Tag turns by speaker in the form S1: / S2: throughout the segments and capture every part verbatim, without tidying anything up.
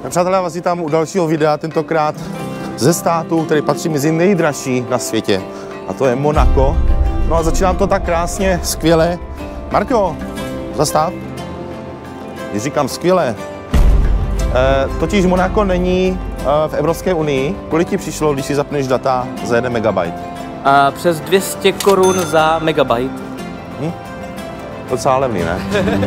S1: Přátelé, vás vítám u dalšího videa, tentokrát ze státu, který patří mezi nejdražší na světě. A to je Monako. No a začíná to tak krásně, skvěle. Marko, zastav. Když říkám skvěle, e, totiž Monako není e, v Evropské unii. Kolik ti přišlo, když si zapneš data za jeden megabajt?
S2: A přes dvě stě korun za megabajt.
S1: Hm? Docela levný, ne?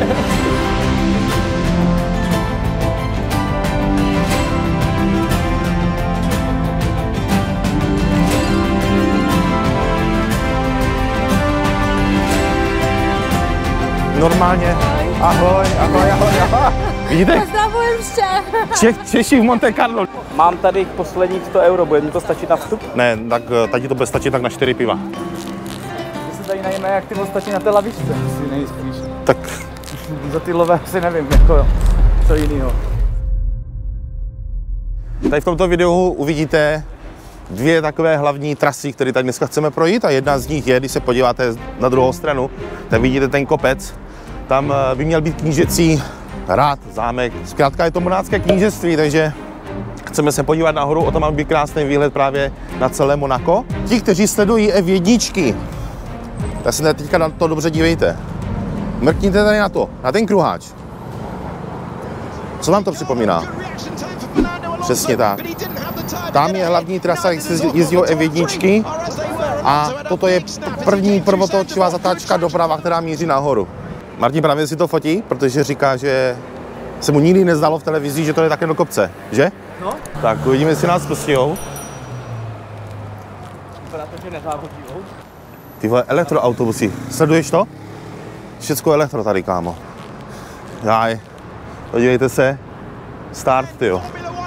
S1: Normálně. Ahoj, ahoj, ahoj, ahoj. Vidíte?
S3: Pozdravujem vše.
S1: Čech, Češi v Monte Carlo.
S2: Mám tady posledních sto euro, bude mi to stačit na vstup?
S1: Ne, tak tady to bude stačit tak na čtyři piva.
S2: My se tady najíme, jak ty stačí na té lavičce, asi nejspíš.
S1: Tak.
S2: Za ty lové asi nevím, jako co jinýho.
S1: Tady v tomto videu uvidíte dvě takové hlavní trasy, které tady dneska chceme projít, a jedna z nich je, když se podíváte na druhou stranu, tak vidíte ten kopec. Tam by měl být knížecí hrad, zámek. Zkrátka je to monácké knížectví, takže chceme se podívat nahoru, o tom má být krásný výhled právě na celé Monako. Ti, kteří sledují F jedna, tak se teďka na to dobře dívejte. Mrkněte tady na to, na ten kruháč. Co vám to připomíná? Přesně tak. Tam je hlavní trasa, jak se jezdí F jedna, a toto je první prvotočivá zatáčka doprava, která míří nahoru. Martin právě si to fotí, protože říká, že se mu nikdy nezdalo v televizi, že to je také do kopce, že?
S2: No.
S1: Tak uvidíme, jestli nás pustijou.
S2: Vypadá to, že nezávodíjou.
S1: Ty vole, elektroautobusy, sleduješ to? Všecko elektro tady, kámo. Jaj, podívejte se, start, tyjo.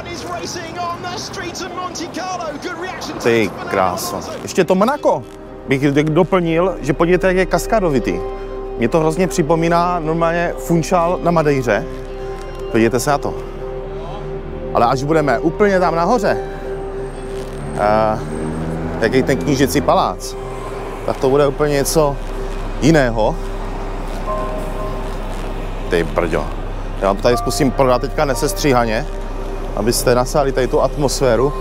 S1: Ty krása. Ještě to Monako bych doplnil, že podívejte, jak je kaskádovitý. Mě to hrozně připomíná normálně Funchal na Madejře. Podívejte se na to. Ale až budeme úplně tam nahoře, uh, jak je ten knížecí palác, tak to bude úplně něco jiného. Ty brďo. Já vám to tady zkusím prodat teďka nesestříhaně, abyste nasáli tady tu atmosféru.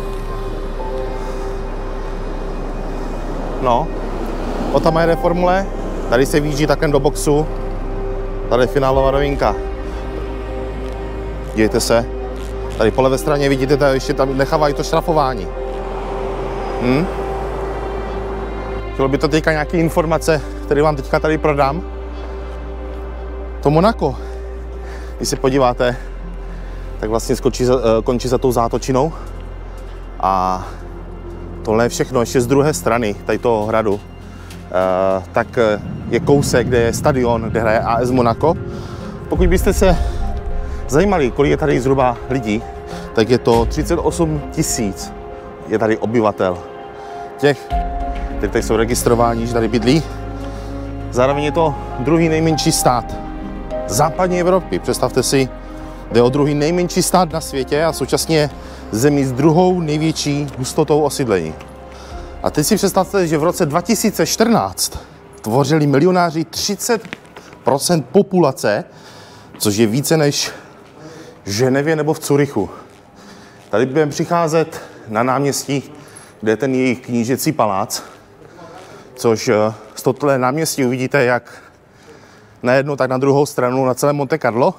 S1: No, o tam jede formule, tady se výjíždí takhle do boxu, tady je finálová rovinka. Dívejte se, tady po levé straně vidíte, tady ještě tam nechávají to šrafování. Hm? Chtělo by to teďka nějaké informace, které vám teďka tady prodám. To Monako, když se podíváte, tak vlastně skončí za, končí za tou zátočinou. A tohle je všechno, ještě z druhé strany tady toho hradu, e, tak je kousek, kde je stadion, kde hraje A S Monako. Pokud byste se zajímali, kolik je tady zhruba lidí, tak je to třicet osm tisíc je tady obyvatel. Těch, kteří tady jsou registrováni, že tady bydlí. Zároveň je to druhý nejmenší stát západní Evropy. Představte si, jde o druhý nejmenší stát na světě a současně zemi s druhou největší hustotou osídlení. A teď si představte, že v roce dva tisíce čtrnáct tvořili milionáři třicet procent populace, což je více než v Ženevě nebo v Curychu. Tady budeme přicházet na náměstí, kde je ten jejich knížecí palác, což z tohoto náměstí uvidíte, jak na jednu, tak na druhou stranu, na celé Monte Carlo.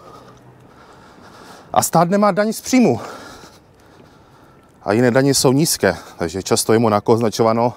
S1: A stát nemá daň z příjmu. A jiné daně jsou nízké, takže často je Monako označováno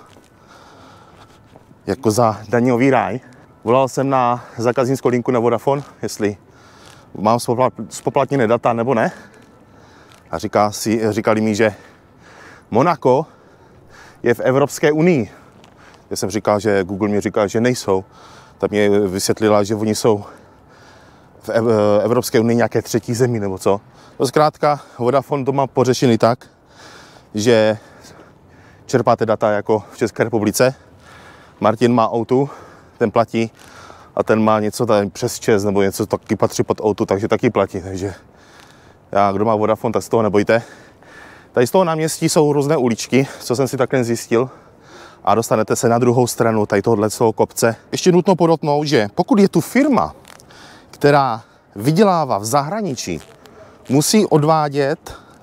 S1: jako za daňový ráj. Volal jsem na zákaznickou linku na Vodafone, jestli mám spoplatněné data nebo ne. A říká si, říkali mi, že Monako je v Evropské unii. Já jsem říkal, že Google mi říkal, že nejsou. Tak mě vysvětlila, že oni jsou v Evropské unii nějaké třetí zemi nebo co. To zkrátka Vodafone to má pořešený tak, že čerpáte data jako v České republice. Martin má auto, ten platí, a ten má něco tady přes čes nebo něco taky patří pod auto, takže taky platí. Takže já, kdo má Vodafone, tak z toho nebojte. Tady z toho náměstí jsou různé uličky, co jsem si takhle zjistil. A dostanete se na druhou stranu tady tohohle kopce. Ještě nutno podotknout, že pokud je tu firma, která vydělává v zahraničí, musí odvádět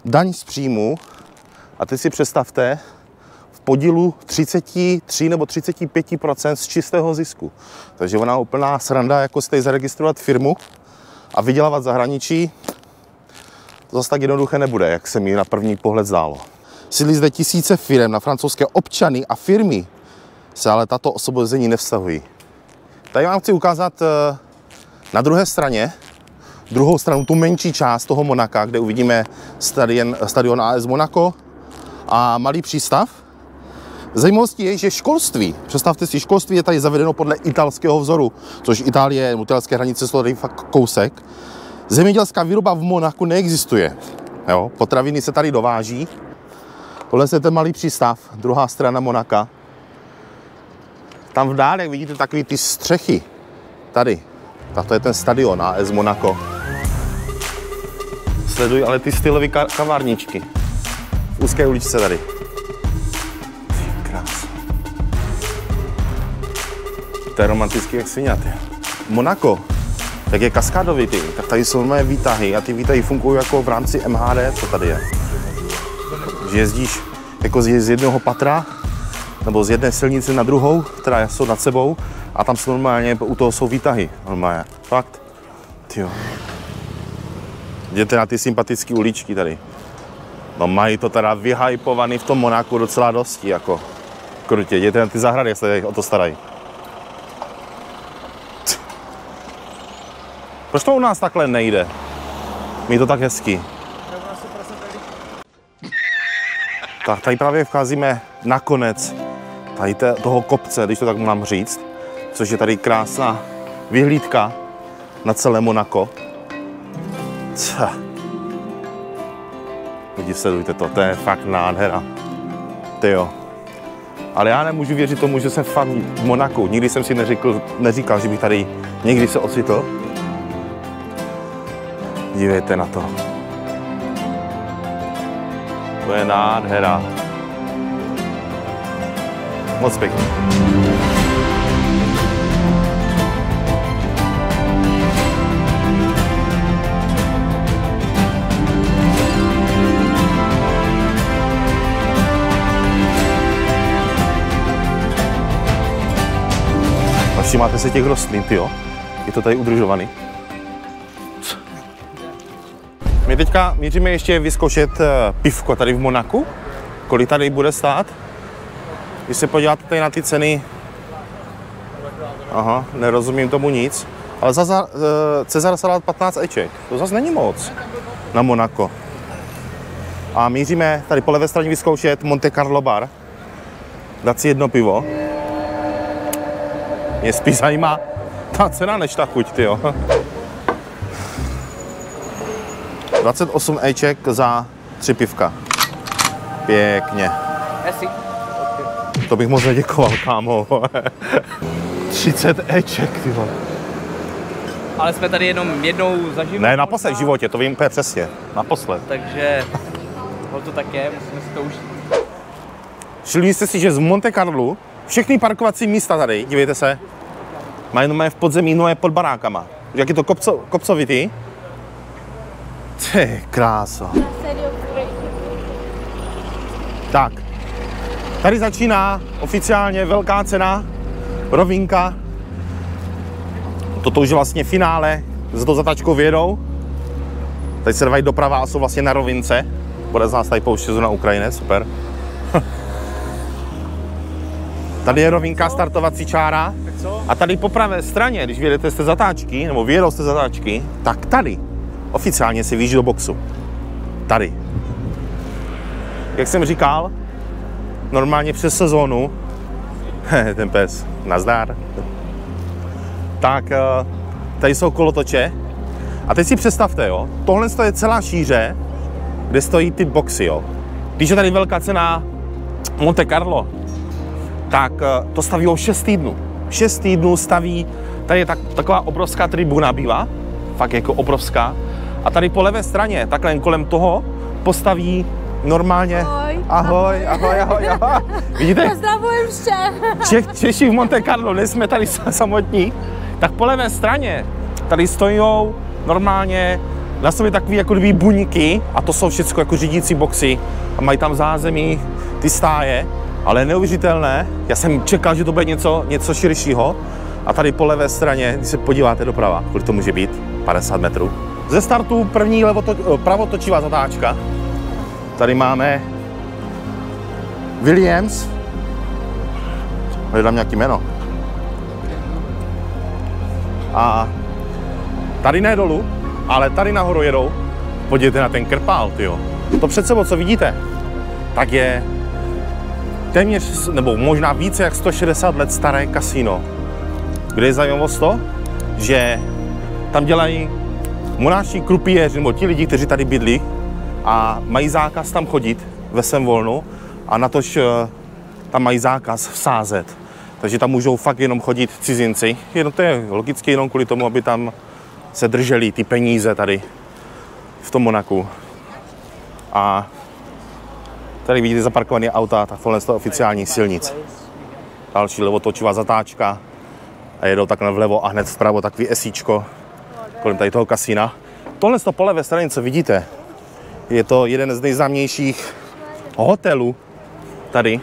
S1: daň z příjmu, a teď si představte, v podílu třicet tři nebo třicet pět procent z čistého zisku. Takže ona úplná sranda, jako si tady zaregistrovat firmu a vydělávat v zahraničí, to zase tak jednoduché nebude, jak se mi na první pohled zdálo. Sídlí zde tisíce firem, na francouzské občany a firmy se ale tato osvobození nevztahují. Tady vám chci ukázat na druhé straně, druhou stranu, tu menší část toho Monaka, kde uvidíme stadion, stadion A S Monaco a malý přístav. Zajímavostí je, že školství, představte si, školství je tady zavedeno podle italského vzoru, což Itálie, italské hranice jsou tady fakt kousek. Zemědělská výroba v Monaku neexistuje. Jo? Potraviny se tady dováží. Tohle je ten malý přístav, druhá strana Monaka. Tam v dále, jak vidíte, takový ty střechy. Tady. Tak to je ten stadion A S Monaco. Sledují ale ty stylové kavárničky. V úzké uličce tady. Krása. To je romantický jak sviňat. Monako, jak je kaskádovitý, tak tady jsou nové výtahy a ty výtahy fungují jako v rámci M H D, co tady je. Že jezdíš jako z jednoho patra, nebo z jedné silnice na druhou, která jsou nad sebou, a tam jsou normálně, u toho jsou výtahy, normálně, fakt, tyjo. Jděte na ty sympatické uličky tady. No mají to teda vyhypovaný v tom Monaku docela dosti, jako krutě. Jděte na ty zahrady, jak se o to starají. Proč to u nás takhle nejde? Mí to tak hezky. Tak tady právě vcházíme na konec tady toho kopce, když to tak mám říct, což je tady krásná vyhlídka na celé Monako. Lidi, sledujte to, to je fakt nádhera. Tyjo. Ale já nemůžu věřit tomu, že jsem fakt v Monaku. Nikdy jsem si neřekl, neříkal, že bych tady někdy se ocitl. Dívejte na to. To je nádhera. Moc pěkný. Všímáte se těch rostlin, tyjo? Je to tady udržovaný. My teďka míříme ještě vyzkoušet pivko tady v Monaku. Kolik tady bude stát? Když se podíváte tady na ty ceny, aha, nerozumím tomu nic, ale za, za uh, Cezar salát patnáct eček, to zase není moc na Monako. A míříme tady po levé straně vyzkoušet Monte Carlo bar, dát si jedno pivo. Mě spíš zajímá ta cena než ta chuť, tyjo. dvacet osm eček za tři pivka. Pěkně. To bych moc neděkoval, kámo. třicet eček, ty vole.
S2: Ale jsme tady jenom jednou za život.
S1: Ne, naposled v životě, to vím úplně přesně. Naposled.
S2: Takže ho to tak je, musíme si to užít.
S1: Všimli jste si, že z Monte Carlo všechny parkovací místa tady, dívejte se, mají v podzemí nové pod barákama. Jak je to kopco, kopcovitý. Ty kráso. Tak, tady začíná oficiálně velká cena, rovinka. Toto už je vlastně finále, za to zatáčkou vědou. Tady se dávají doprava a jsou vlastně na rovince. Bude z nás tady pouštět na Ukrajině, super. Tady je rovinka, startovací čára. A tady po pravé straně, když vyjedete z té zatáčky, nebo vyjedou z té zatáčky, tak tady oficiálně si vyjíždí do boxu. Tady. Jak jsem říkal, normálně přes sezónu, ten pes, nazdar. Tak tady jsou kolotoče. A teď si představte, jo, tohle je celá šíře, kde stojí ty boxy, jo. Když je tady velká cena Monte Carlo, tak to staví o šest týdnů. šest týdnů staví, tady je tak, taková obrovská tribuna bývá, fakt jako obrovská. A tady po levé straně, takhle jen kolem toho, postaví normálně...
S3: Ahoj.
S1: Ahoj, ahoj, ahoj, ahoj. Vidíte?
S3: Pozdravujem vše.
S1: Čech, Češi v Monte Carlo, nejsme tady samotní. Tak po levé straně tady stojí normálně na sobě takový jako dvě buňky a to jsou všechno jako řídící boxy a mají tam zázemí ty stáje, ale neuvěřitelné. Já jsem čekal, že to bude něco, něco širšího a tady po levé straně, když se podíváte doprava, kolik to může být, padesát metrů. Ze startu první levoto, pravotočivá zatáčka. Tady máme Williams. Hledám nějaký jméno. A tady ne dolů, ale tady nahoru jedou. Podívejte na ten krpál, tyjo. To před sebou, co vidíte, tak je téměř, nebo možná více jak sto šedesát let staré kasino. Kde je zajímavost to, že tam dělají monášští krupíři, nebo ti lidi, kteří tady bydlí a mají zákaz tam chodit ve svém volnu a natož tam mají zákaz vsázet. Takže tam můžou fakt jenom chodit cizinci. Jenom to je logicky jenom kvůli tomu, aby tam se drželi ty peníze tady v tom Monaku. A tady vidíte zaparkované auta, tak tohle je oficiální silnic. Další levotočivá zatáčka a jedou takhle vlevo a hned vpravo takový esíčko kolem tady toho kasína. Tohle po levé straně, co vidíte, je to jeden z nejznámějších hotelů tady.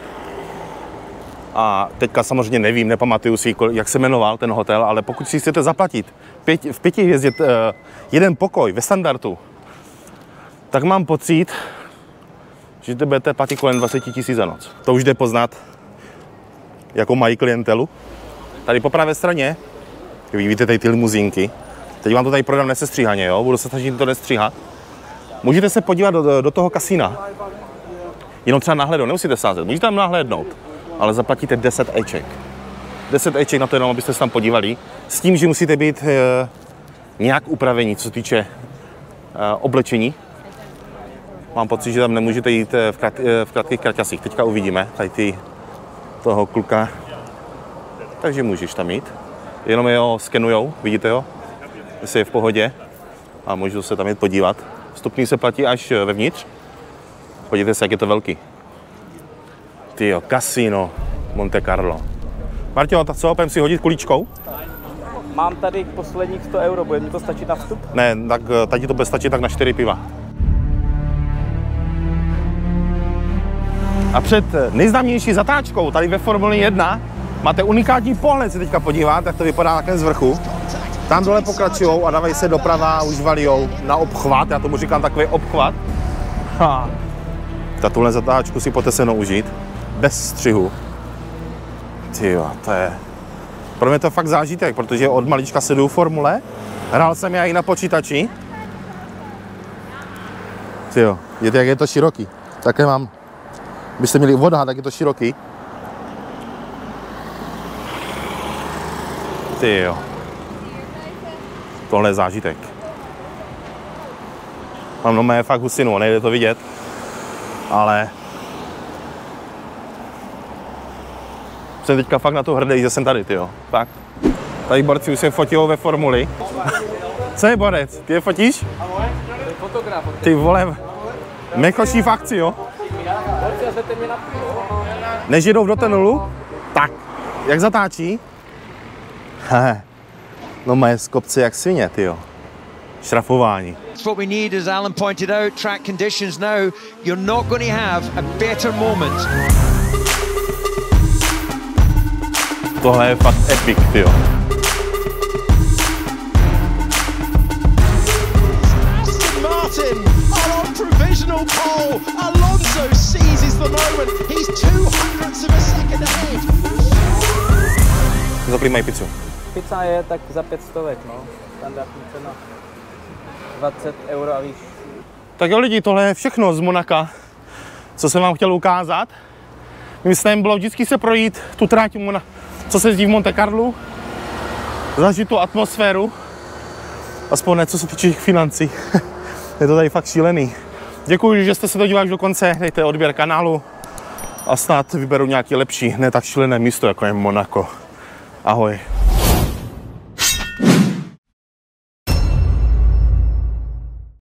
S1: A teďka samozřejmě nevím, nepamatuju si, jak se jmenoval ten hotel, ale pokud si chcete zaplatit pět, v pěti hvězdě uh, jeden pokoj ve standardu, tak mám pocit, že to budete platit kolem dvacet tisíc za noc. To už jde poznat, jakou mají klientelu. Tady po pravé straně, vy vidíte tady ty limuzínky, teď vám to tady prodám nesestříhaně, jo? Budu se snažit to nestříhat. Můžete se podívat do, do, do toho kasína, jenom třeba nahlédnout, nemusíte sázet, můžete tam nahlédnout, ale zaplatíte deset éček. deset éček na to jenom, abyste se tam podívali, s tím, že musíte být e, nějak upravení, co se týče e, oblečení. Mám pocit, že tam nemůžete jít v, krát, v krátkých kraťasích. Teďka uvidíme tady ty, toho kluka. Takže můžeš tam jít. Jenom jeho skenujou, vidíte ho, jestli je v pohodě a můžu se tam jít podívat. Vstupní se platí až vevnitř. Podívejte se, jak je to velký. Tyjo, kasino Monte Carlo. Martino, tak co, půjdem si hodit kulíčkou?
S2: Mám tady posledních sto euro, bude mi to stačit na vstup?
S1: Ne, tak tady to bude stačit tak na čtyři piva. A před nejznámější zatáčkou tady ve Formuli jedna máte unikátní pohled, se teďka podívat, jak to vypadá takhle z vrchu. Tam dole pokračujou a dávají se doprava a už valijou na obchvat, já tomu říkám takový obchvat. Ha. Ta tuhle zatáčku si pojďte se mnou užít, bez střihu. Tyjo, to je... Pro mě to je fakt zážitek, protože od malička sleduju formule, hrál jsem já i na počítači. Tyjo, vidíte, jak je to široký. Také mám, byste měli voda, tak je to široký. Tyjo. Tohle je zážitek. Mám nomé fakt husinu, nejde to vidět, ale jsem teďka fakt na to hrdý, že jsem tady, tyjo. Fakt. Tady borci už se fotí ve formuli. Co je borec? Ty je fotíš? Ty vole, mekoší v akci, jo? Než jedou do tunelu, tak, jak zatáčí? Hehe. No moje z kopce jak svině, tyjo. Šrafování.
S3: That's what we need, as Alan pointed out, track conditions now. You're not going to have a better moment.
S1: Tohle je fakt epic, tyjo.
S4: Aston Martin are on provisional pole. Alonso seizes the moment. He's two hundredths of a second ahead.
S1: Zaplý mají pizzu.
S2: Pizza je tak za pět stovek, no. Standardní cena. dvacet euro a víš.
S1: Tak jo lidi, tohle je všechno z Monaka, co jsem vám chtěl ukázat. Mým snem bylo vždycky se projít tu tráť, co se jezdí v Monte Carlu, zažít tu atmosféru, aspoň ne, co se týče financí. Je to tady fakt šílený. Děkuji, že jste se to dívali do konce, dejte odběr kanálu a snad vyberu nějaký lepší, ne tak šílené místo, jako je Monako. Ahoj.